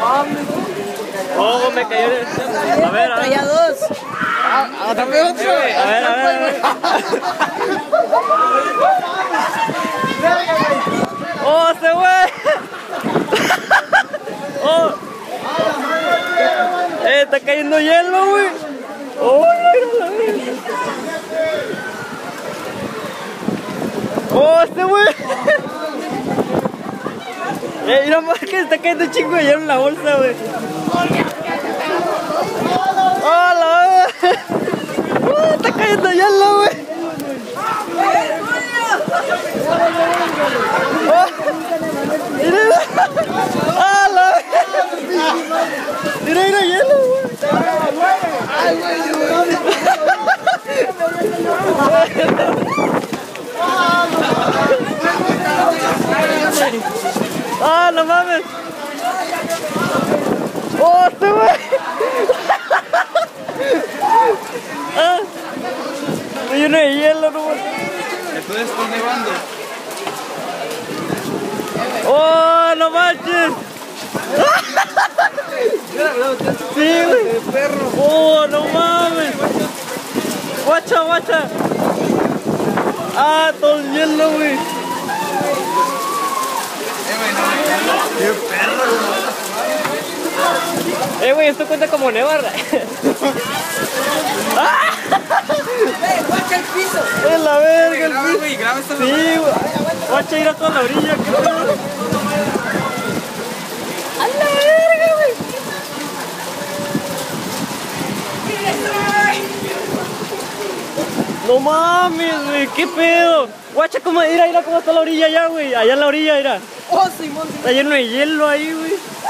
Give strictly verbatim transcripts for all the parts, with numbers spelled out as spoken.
Oh, me cayó. A ver, a ver. Traía dos. Ah, también otro. A ver, a ver, a ver. Oh, se fue. Oh. Eh, está cayendo hielo, güey. Oh, mira la vida. Oh, este güey. Eh, mira más que está cayendo chingo de hielo en la bolsa, güey. Oh, la vida. Oh, está cayendo hielo, güey. Oh, mira. Ah, la vida. Mira, mira hielo, güey. Ay, güey. ¡Ah, no mames! ¡Oh, este güey! ¡Ah! Me lleno de hielo, no mames. Esto está nevando. ¡Oh, no manches! ¡Sí, güey! ¡Oh, no mames! ¡Guacha, guacha! ¡Ah, todo el hielo, güey! ¡Qué perro! Eh, güey, esto cuenta como nevar. ¡Ah! ¡Guacha el piso! ¡Es la verga el Graba, piso! güey, graba esta Sí, güey. Guacha, ir a toda la orilla, qué pedo. ¡A la verga, güey! No mames, güey, qué pedo. Guacha, cómo, mira, mira cómo está la orilla allá, güey. Allá en la orilla, mira. ¡Oh, Simón! Está lleno de hielo ahí, güey.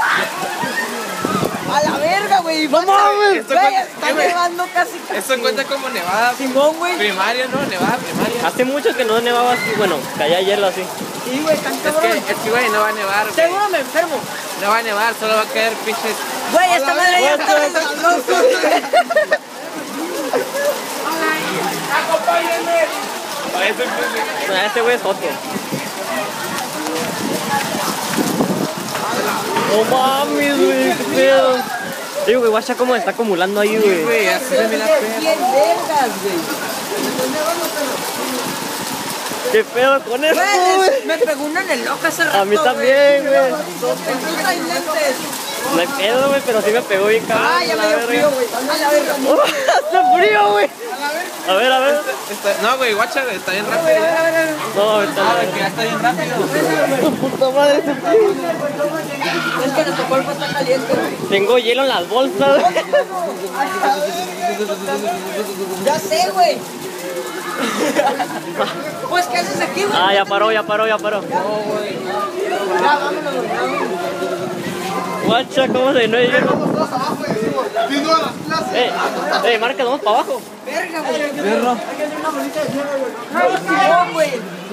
¡A la verga, güey! ¡No mames! Esto Güey, cuenta- está eh, güey, nevando casi. Esto cuenta como nevada Simón, güey. primaria, ¿no? Nevada primaria. Hace mucho que no nevaba así, bueno, caía hielo así. Sí, güey, tan Es que, cabrón. es que, güey, no va a nevar, güey. Seguro me enfermo. No va a nevar, solo va a caer pinches. Güey, esta madre ya está desastrosa. Ah, ese güey es otro. No mames, güey, qué pedo. Digo, güey, guacha cómo está acumulando ahí, Sí, güey. güey, así se ve la perra. Bien vergas, güey. ¿Qué pedo con esto, Güey, güey? me pegó una en el ojo hace rato. A mí también, güey. Tú traes lentes. No hay pedo, güey, pero sí me pegó bien cabrón. Ah, ya la me dio verga. frío, güey. A la verga. Oh, hace frío, güey. A ver, a ver. Está- no, güey, guacha, güey, está bien rápido. No, ahorita Ah, no. que ya está bien rápido. Tu puta madre, ese frío. Es que nuestro cuerpo está caliente, güey. Tengo hielo en las bolsas, güey. Ya sé, güey. Pues, ¿qué haces aquí, güey? Ah, ya paró, ya paró, ya paró. Ya, vámonos, güey. Guacha, ¿cómo se no hay hielo? Eh, eh, marca, vamos para abajo. Verga, güey. Perro. No, güey.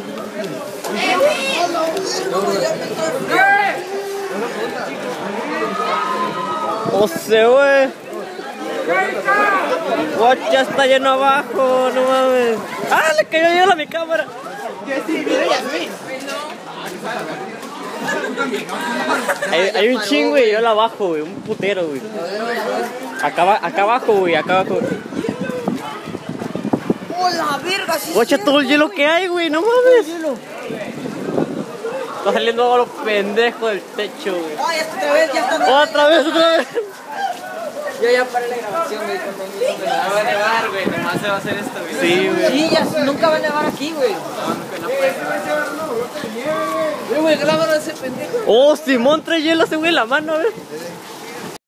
O sea, güey. Guacha, está lleno abajo, no mames. Ah, le cayó hielo a mi cámara. Hay, hay un chingo, güey, yo la abajo, güey, un putero, güey. Acá, ba- acá abajo, güey, acá abajo. ¡Oh, la verga! Sí, Guacha, todo el hielo que hay, güey, no mames. Está saliendo agua los pendejos del techo, güey. Ay, esta otra vez, ya está. Otra vez, otra vez. Yo ya paré la grabación, güey. No va a nevar, güey, nomás se va a hacer esto, güey. Sí, güey. Sí, ya nunca va a nevar aquí, güey. No puede. Güey, güey, grábalo a ese pendejo. Oh, Simón trae hielo ese güey en la mano, a ver.